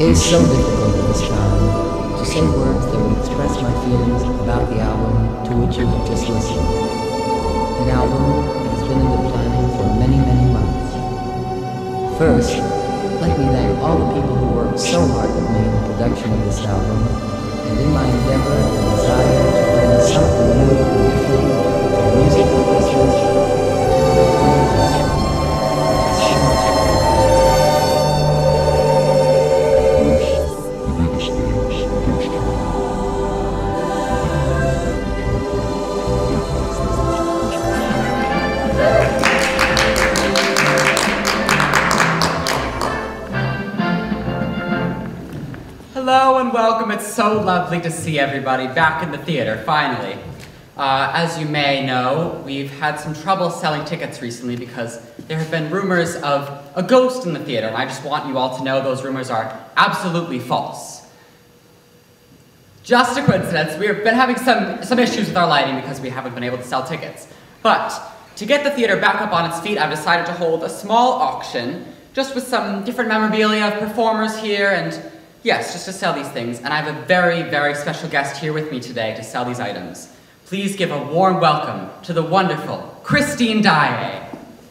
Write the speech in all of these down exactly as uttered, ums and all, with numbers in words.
It is so difficult at this time to say words that would express my feelings about the album to which you have just listened. An album that has been in the planning for many, many months. First, let me thank all the people who worked so hard with me in the production of this album, and in my endeavor and desire to bring something new and different to the musical listeners. Hello and welcome. It's so lovely to see everybody back in the theater, finally. Uh, as you may know, we've had some trouble selling tickets recently because there have been rumors of a ghost in the theater, and I just want you all to know those rumors are absolutely false. Just a coincidence. We've been having some, some issues with our lighting because we haven't been able to sell tickets. But to get the theater back up on its feet, I've decided to hold a small auction just with some different memorabilia of performers here and yes, just to sell these things, and I have a very, very special guest here with me today to sell these items. Please give a warm welcome to the wonderful Christine Daae.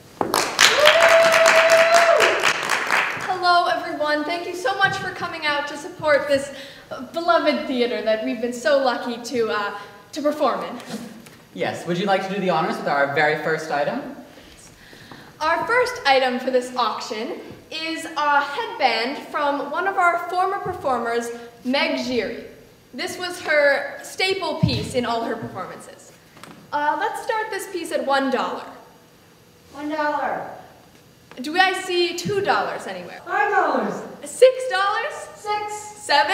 Hello, everyone. Thank you so much for coming out to support this beloved theater that we've been so lucky to, uh, to perform in. Yes, would you like to do the honors with our very first item? Our first item for this auction is a headband from one of our former performers, Meg Giry. This was her staple piece in all her performances. Uh, let's start this piece at one dollar. One dollar. Do I see two dollars anywhere? Five dollars. Six dollars? Six. Seven?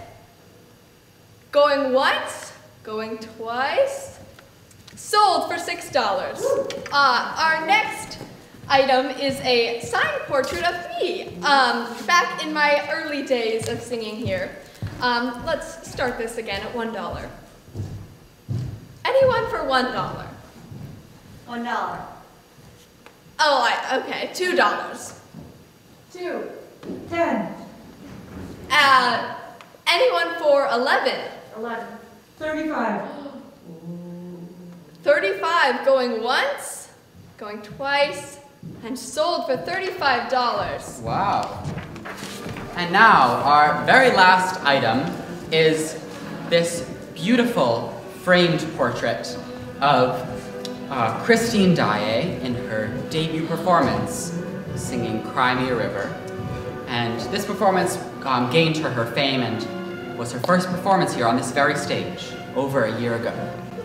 Going once? Going twice? Sold for six dollars. Uh, our next item is a signed portrait of me, um, back in my early days of singing here. Um, let's start this again at one dollar. Anyone for one dollar? One dollar. Oh, I, okay, two dollars. Two. Ten. Uh, anyone for eleven? Eleven. Thirty-five. Thirty-five, going once, going twice, and sold for thirty-five dollars. Wow. And now, our very last item is this beautiful framed portrait of uh, Christine Daae in her debut performance, singing Cry Me a River. And this performance um, gained her her fame and was her first performance here on this very stage over a year ago.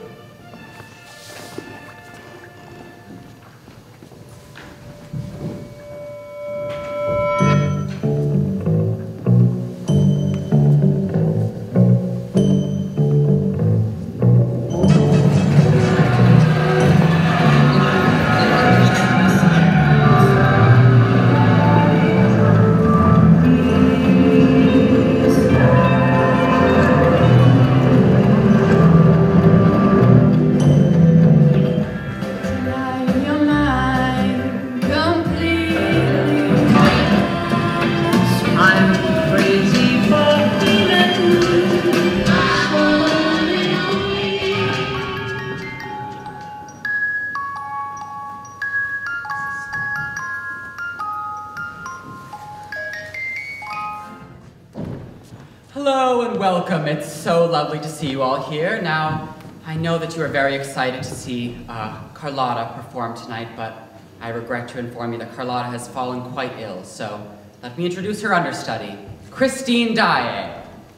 Hello and welcome. It's so lovely to see you all here. Now, I know that you are very excited to see uh, Carlotta perform tonight, but I regret to inform you that Carlotta has fallen quite ill, so let me introduce her understudy, Christine Daae.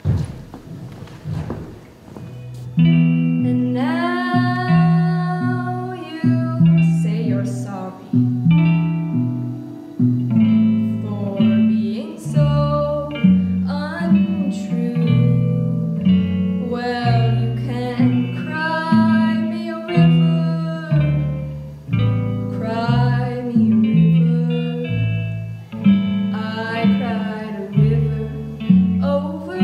And now you say you're sorry for being so untrue. Well, you can cry me a river, cry me a river. I cried a river over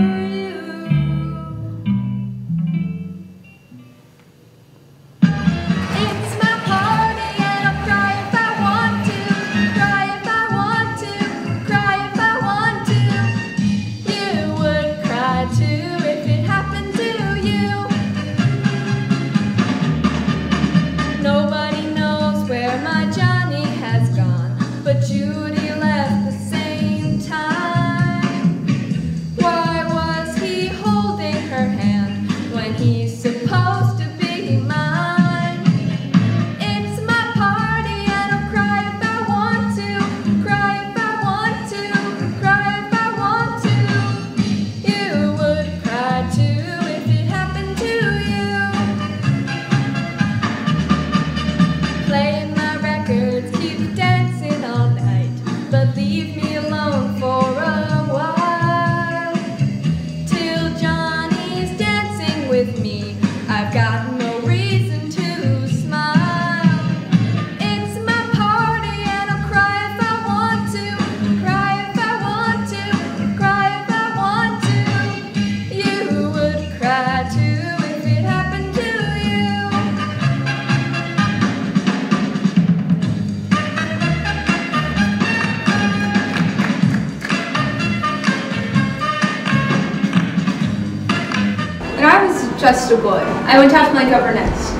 just a boy. I went out to my governess.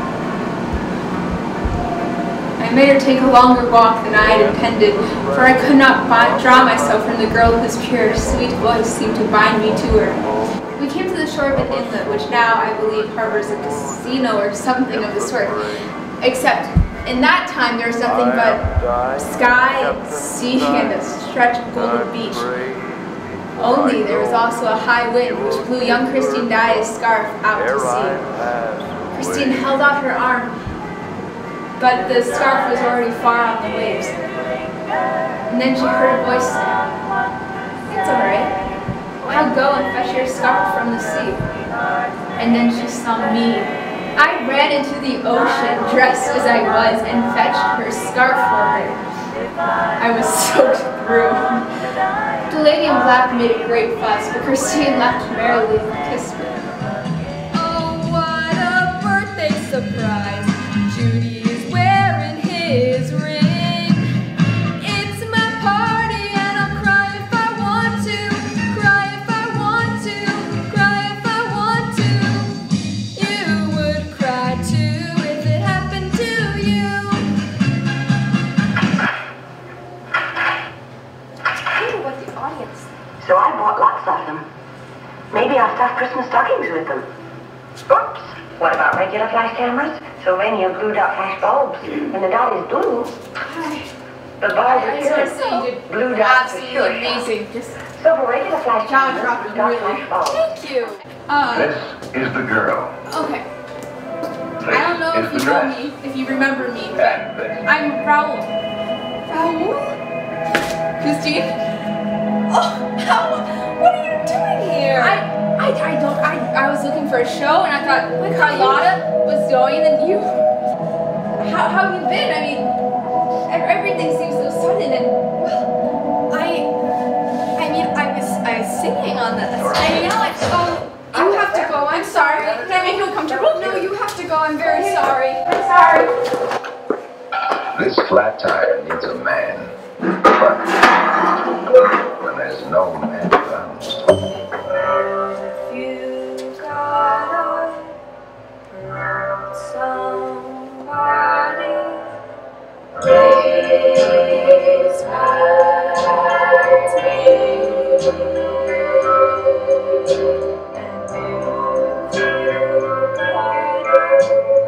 I made her take a longer walk than I had intended, for I could not bind, draw myself from the girl whose pure, sweet voice seemed to bind me to her. We came to the shore of an inlet, which now, I believe, harbors a casino or something of the sort. Except, in that time, there was nothing but sky and sea and a stretch of golden beach. Only there was also a high wind which blew young Christine Daae's scarf out to sea. Christine held out her arm, but the scarf was already far on the waves. And then she heard a voice say, "It's all right. I'll go and fetch your scarf from the sea." And then she saw me. I ran into the ocean, dressed as I was, and fetched her scarf for her. I was soaked through. The lady in black made a great fuss, but Christine laughed merrily and kissed me. Oh, what a birthday surprise! Judy is wearing his ring. It's my party and I'll cry if I want to, cry if I want to, cry if I want to. You would cry too if it happened to you. I wonder what the audience thinks. So I bought lots of them. Maybe I'll stuff Christmas stockings with them. Oops! What about regular flash cameras? Sylvania glued up flash bulbs. And the dot is blue. The bulb I is just want pure. to say you did Blue dot for absolutely sure. amazing. Just So for regular flash jaw cameras, dropping, we've got really. flash bulbs. Thank you. uh, This is the girl. okay. This I don't know is if the you know dress. me, if you remember me, but And this. I'm Raoul. Raoul? Christine? Oh, how, what are you doing here? I, I, I don't, I, I was looking for a show and I thought I thought Carlotta was going and you, how, how have you been? I mean, ev- everything seems so sudden and, Well, I, I mean, I was, I was singing on the. I know it. Oh, you have to go. I'm sorry. can I make you uncomfortable? No, you have to go. I'm very sorry. I'm sorry. This flat tire needs a man. But when there's no man around, You gotta hurt somebody. Please hurt me. And if you gotta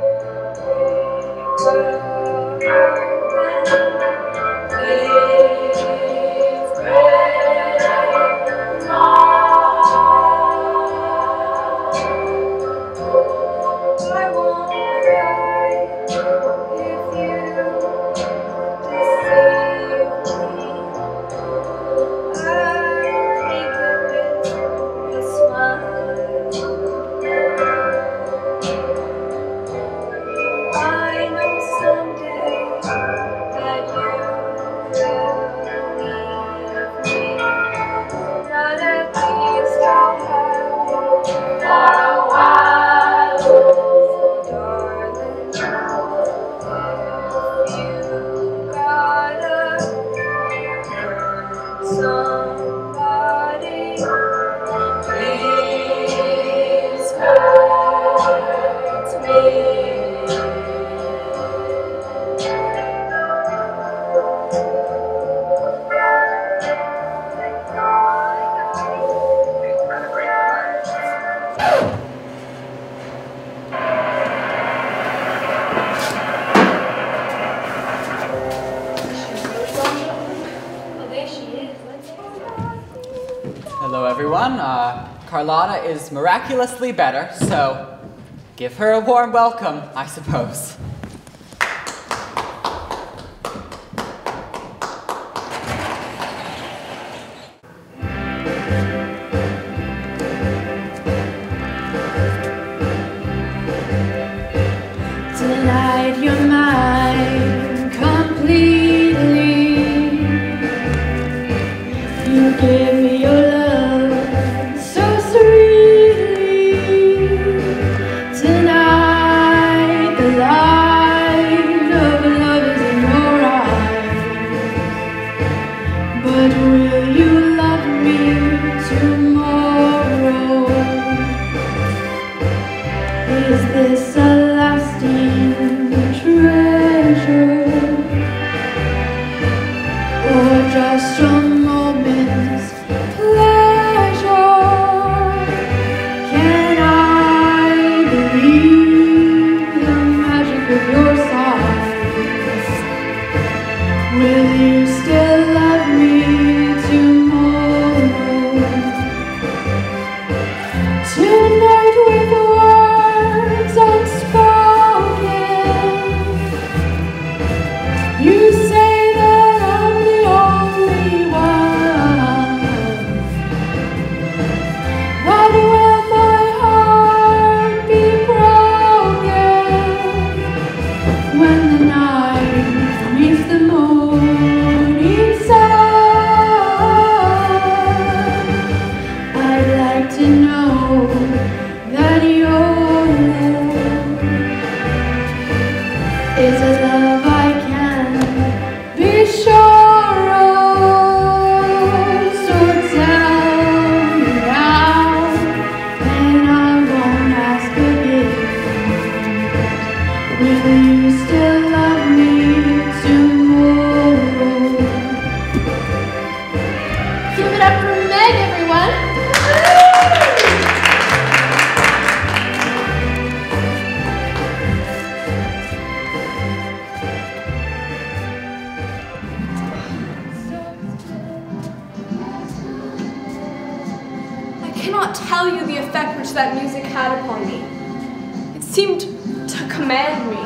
break a heart, please break mine. I won't cry if you deceive me. I'll take it with a smile. I know someday that you will leave me, but at least I'll have you for a while. So darling, if you gotta hurt somebody, please hurt me. Hello, everyone. Uh, Carlotta is miraculously better, so give her a warm welcome, I suppose. Tonight you're mine completely. You give me your love so sweetly. Tonight the light cannot tell you the effect which that music had upon me. It seemed to command me.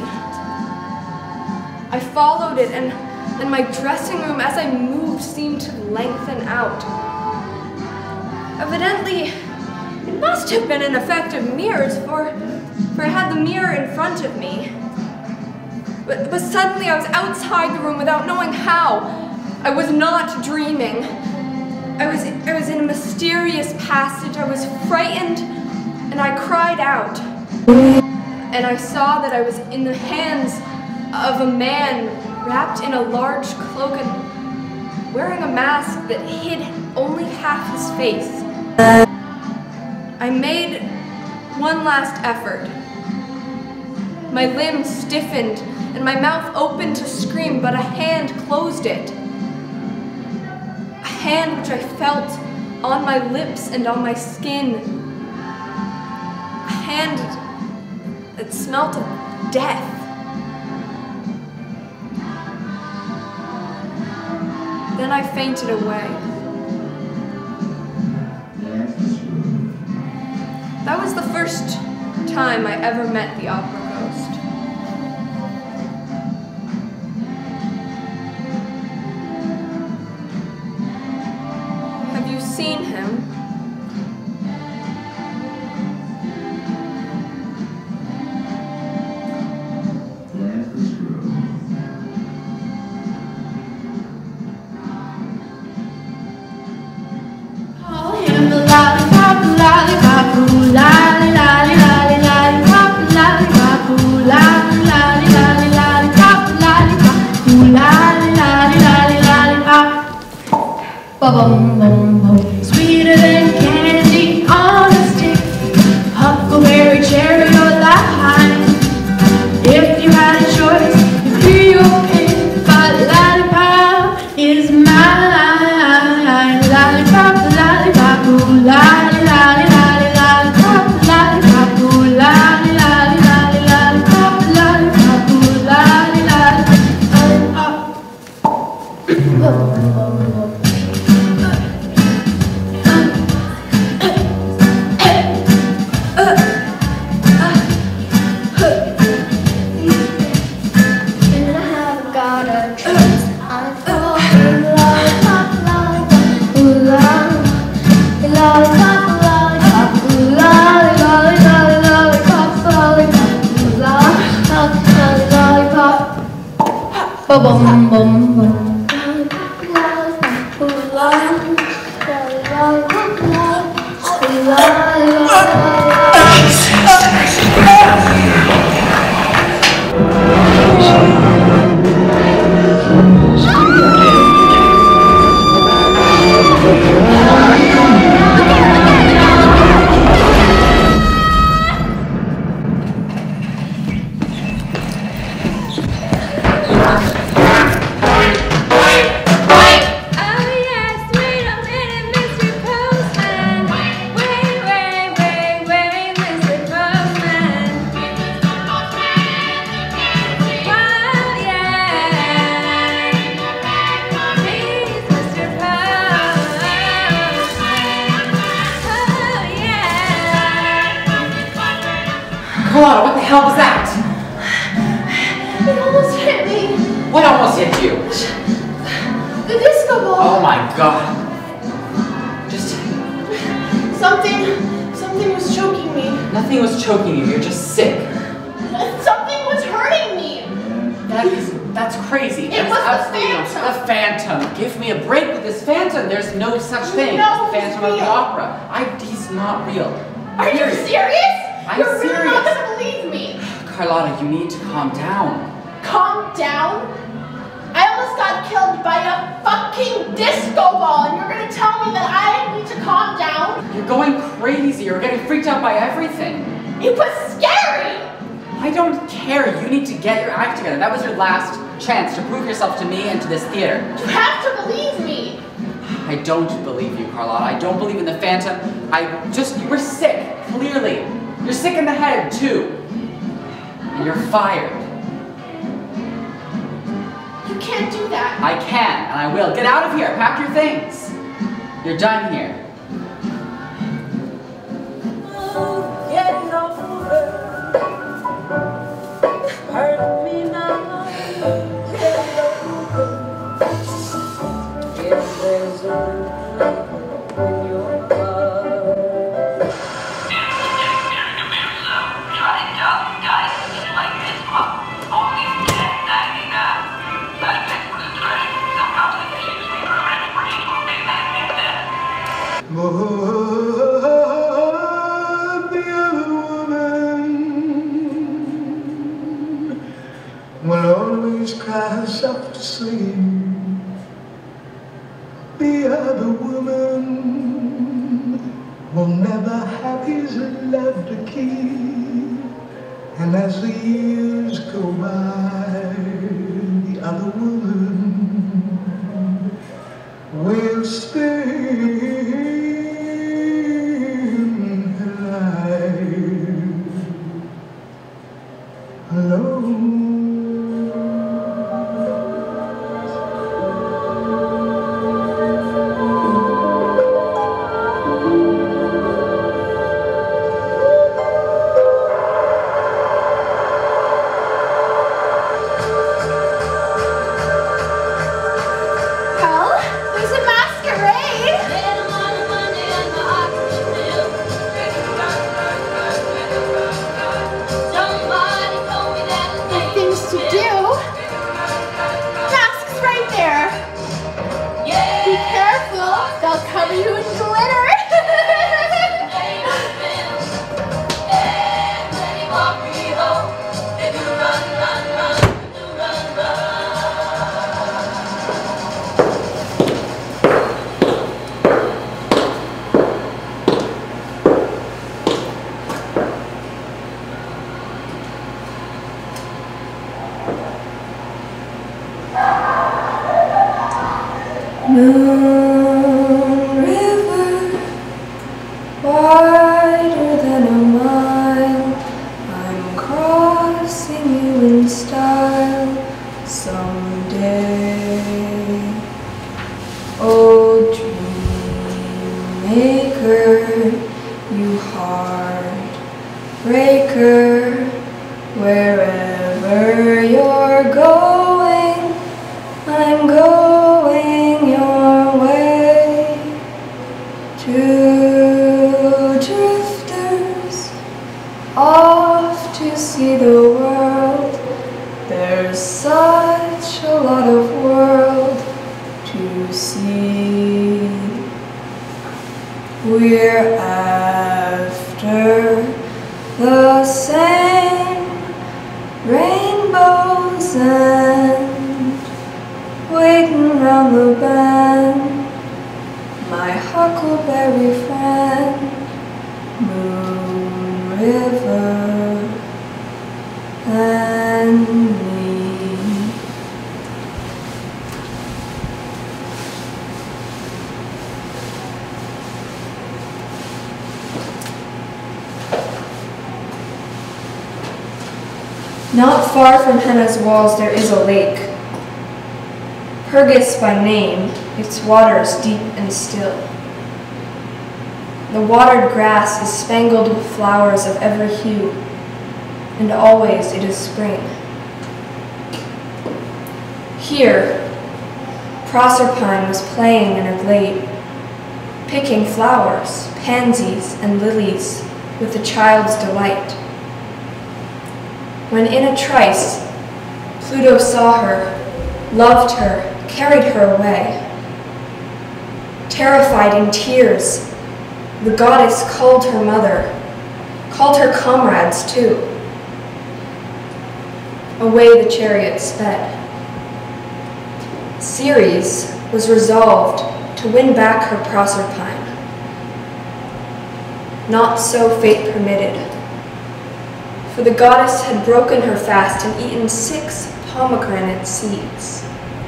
I followed it, and, and my dressing room, as I moved, seemed to lengthen out. Evidently, it must have been an effect of mirrors, for, for I had the mirror in front of me. But, but suddenly I was outside the room without knowing how. I was not dreaming. I was, I was in a mysterious passage. I was frightened, and I cried out. And I saw that I was in the hands of a man wrapped in a large cloak and wearing a mask that hid only half his face. I made one last effort. My limbs stiffened and my mouth opened to scream, but a hand closed it. A hand which I felt on my lips and on my skin. A hand that smelt of death. Then I fainted away. That was the first time I ever met the opera ghost. Have you seen him? Bum, bum, bum. Sweeter than candy on a stick, huckleberry, cherry, or lime. If you had a choice, you'd be your pick, but lollipop is mine. Lollipop, lollipop, ooh, lolly, lolly, lolly, lollipop, lollipop, ooh, lolly, lolly, lolly, lollipop, lollipop, ooh, lolly, lolly, lollipop. Bum bum bum bum. Carlotta, what the hell was that? It almost hit me. What almost hit you? The disco ball. Oh my god. Just... Something, something was choking me. Nothing was choking you, you're just sick. Something was hurting me. That is, that's crazy. It That's was the absolutely not- Phantom. The Phantom. Give me a break with this Phantom. There's no such thing No, as the Phantom he's of the real. Opera. I, he's not real. Are you Period. serious? I'm You're really serious. not gonna believe me. Carlotta, you need to calm down. Calm down. I almost got killed by a fucking disco ball, and you're gonna tell me that I need to calm down? You're going crazy. You're getting freaked out by everything. It was scary. I don't care. You need to get your act together. That was your last chance to prove yourself to me and to this theater. You have to believe me. I don't believe you, Carlotta. I don't believe in the Phantom. I just, you were sick, clearly. You're sick in the head, too. And you're fired. You can't do that. I can, and I will. Get out of here. Pack your things. You're done here. my happiest love to keep. And as the years go by, the other woman will spend her life alone. Moon river, wider than a mile, I'm crossing you in style someday. Oh, dream maker, you heartbreaker, wherever you're going, I'm going your way. Two drifters off to see the world. There's such a lot of world to see. We're after the same rainbows and waiting round the bend, my huckleberry friend, Moon River and me. Not far from Henna's walls there is a lake. Purgus by name, its waters deep and still. The watered grass is spangled with flowers of every hue, and always it is spring. Here, Proserpine was playing in a glade, picking flowers, pansies, and lilies with a child's delight. When in a trice, Pluto saw her, loved her, carried her away. Terrified in tears, the goddess called her mother, called her comrades too. Away the chariot sped. Ceres was resolved to win back her Proserpine. Not so fate permitted, for the goddess had broken her fast and eaten six pomegranate seeds.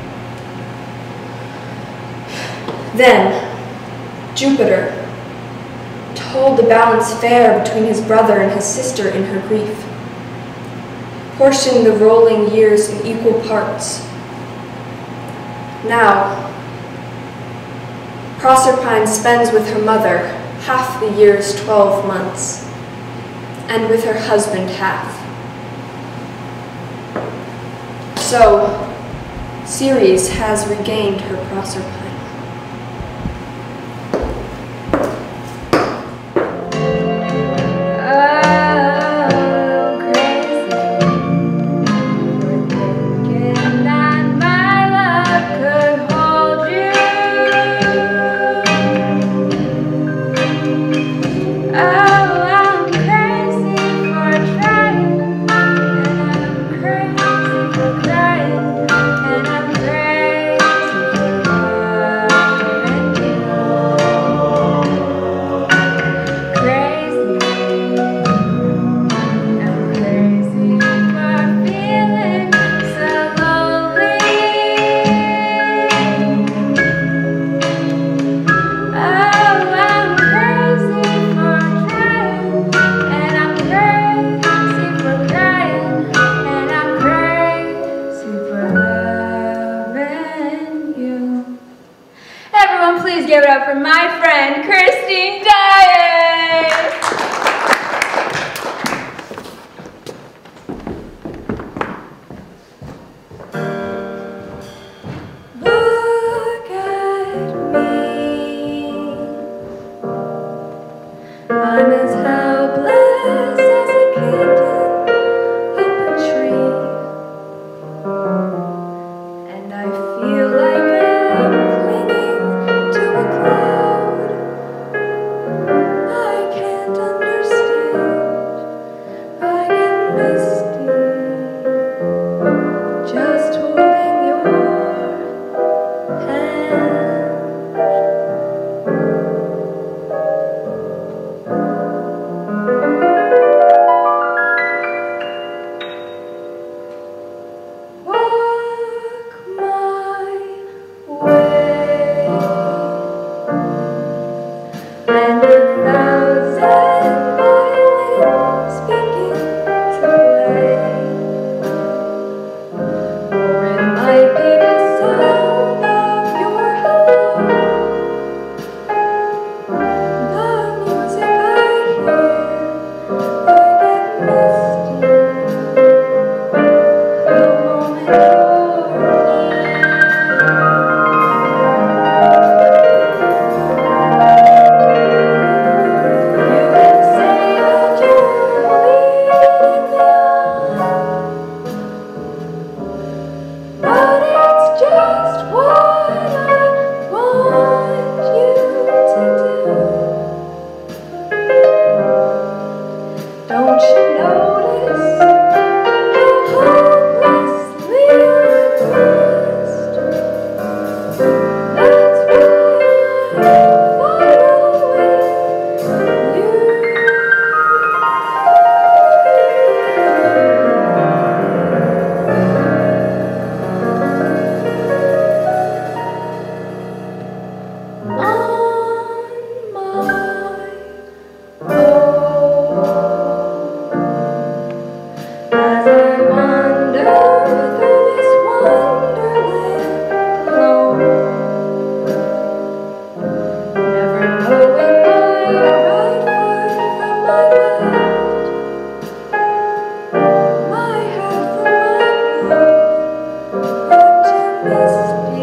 Then, Jupiter told the balance fair between his brother and his sister in her grief, portioning the rolling years in equal parts. Now, Proserpine spends with her mother half the year's twelve months, and with her husband half. So, Ceres has regained her Proserpine. I'm as helpless as a kitten up a tree, and I feel like I'm clinging to a cloud. I can't understand, I get misty just holding your hand. Walk my way, and a thousand violins begin to play, or it might be the sound of your hello, the music I hear. I get misty the moment you're near. You can say that you're leading me on, but it's just what I want you to do. Don't you notice how hopelessly I'm lost? That's why I'm following you. On my own, as I wander through this wonderland alone, never knowing my right foot from my left, my hat from my glove, but too misty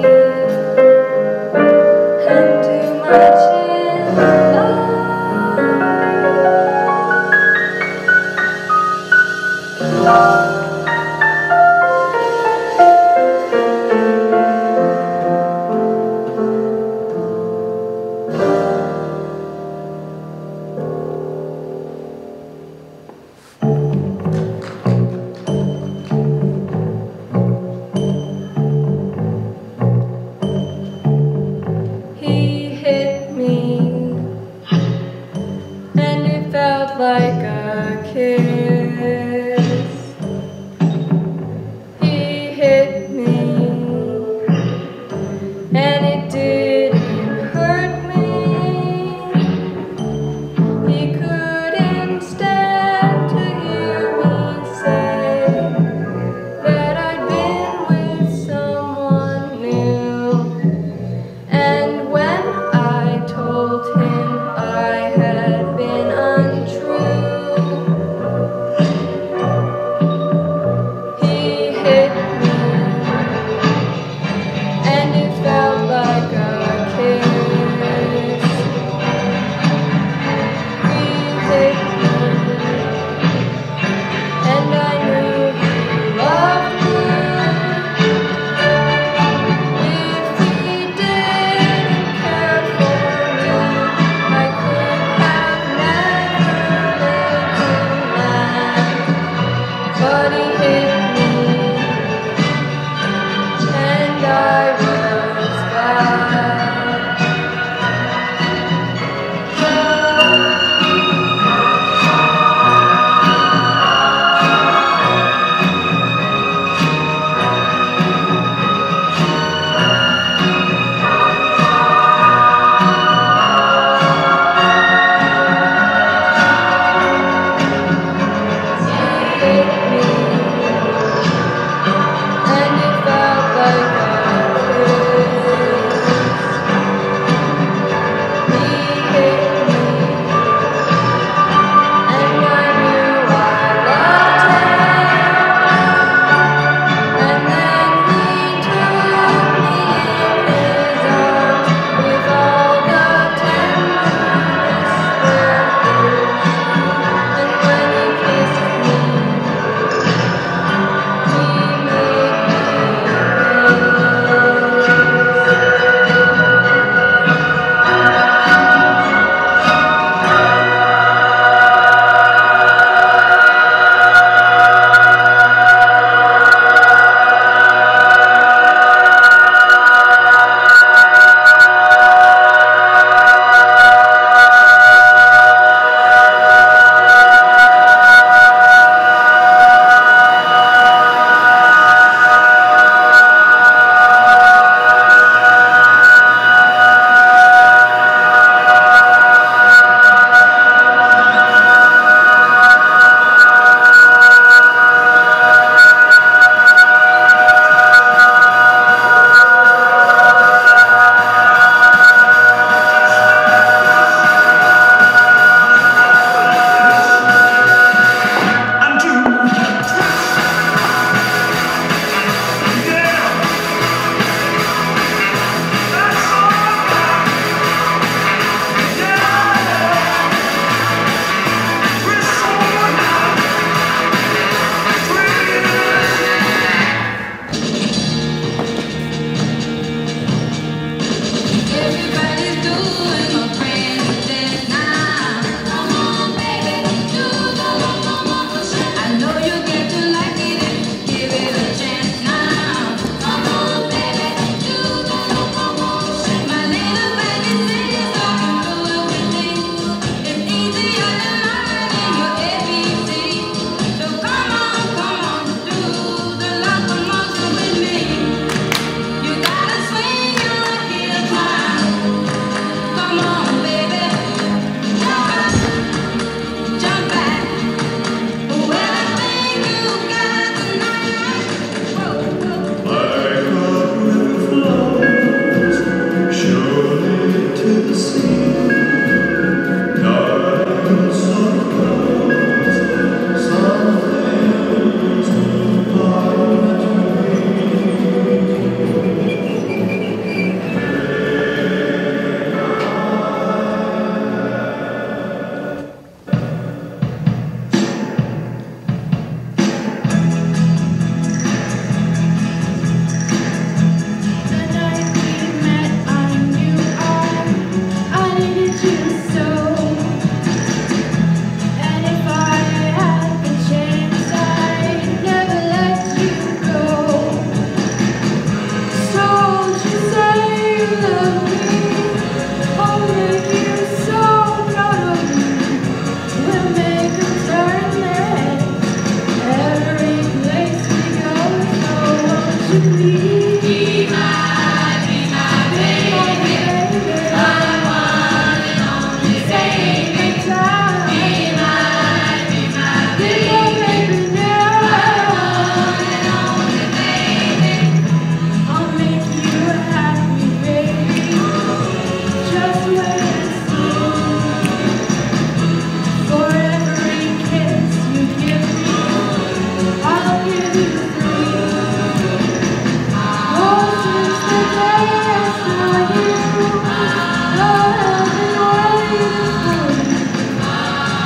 and too much in love. He hit me, and it felt like a kiss. He hit me, and it didn't hurt me. He couldn't stand to hear me say that I'd been with someone new. And when I told him I had been untrue,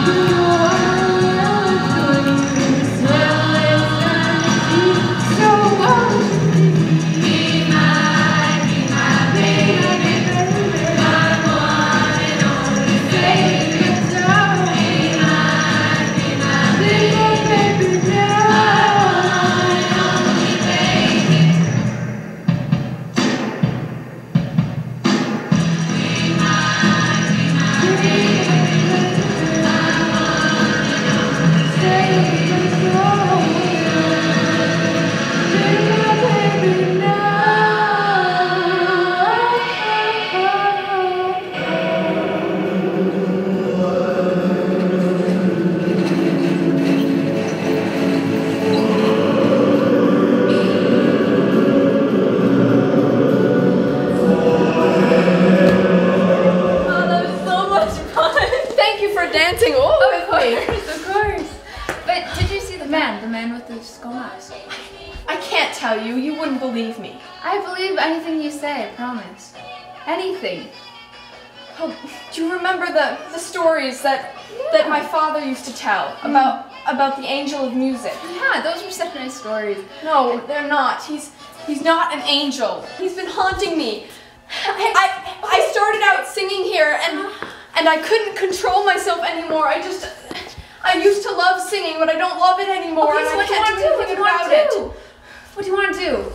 Anything. Oh, do you remember the, the stories that yeah. that my father used to tell about mm. about the angel of music? Yeah, those were such nice stories. No, they're not. He's he's not an angel. He's been haunting me. I I, I started out singing here and and I couldn't control myself anymore. I just I used to love singing, but I don't love it anymore. Okay, so and what I do you can't want do to do? What do anything you want about to it. do? What do you want to do?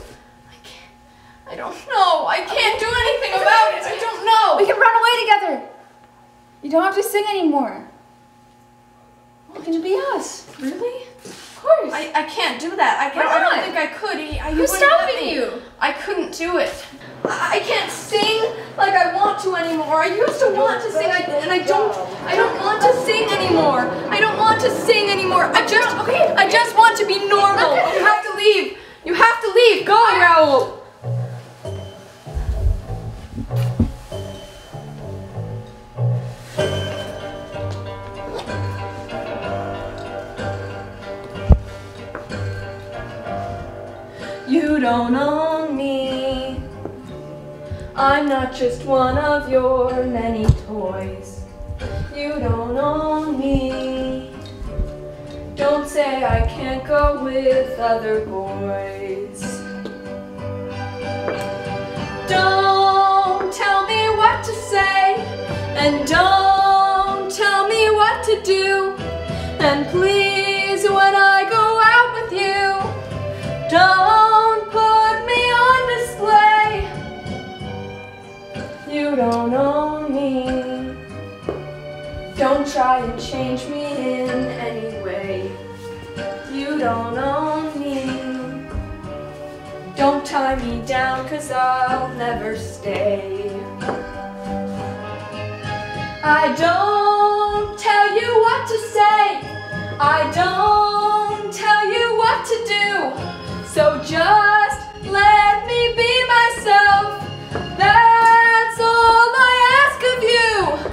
I don't know. I can't do anything about it. I don't know. We can run away together. You don't have to sing anymore. We can be us. Really? Of course. I, I can't do that. I can't. Why I not? don't think I could. He, I, Who's stopping you? I couldn't do it. I, I can't sing like I want to anymore. I used to want to sing, I, and I don't. I don't want to sing anymore. I don't want to sing anymore. I just. Okay. I just want to be normal. You have to leave. You have to leave. Go, Raoul. You don't own me. I'm not just one of your many toys. You don't own me. Don't say I can't go with other boys. Don't tell me what to say, and don't tell me what to do. And please, when I go out with you, don't put me on display. You don't own me. Don't try and change me in any way. You don't own me. Don't tie me down, 'cause I'll never stay. I don't tell you what to say. I don't tell you what to do. So just let me be myself. That's all I ask of you.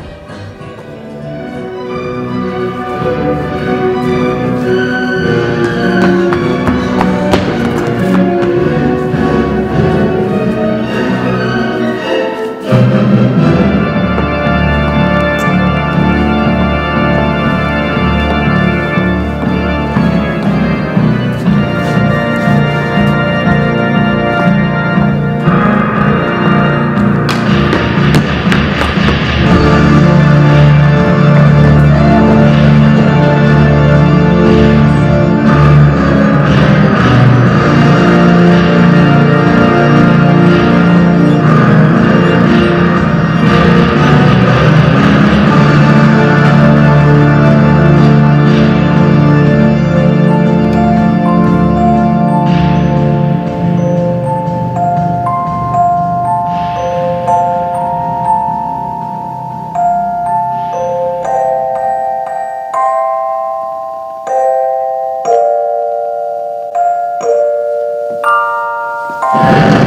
Yeah.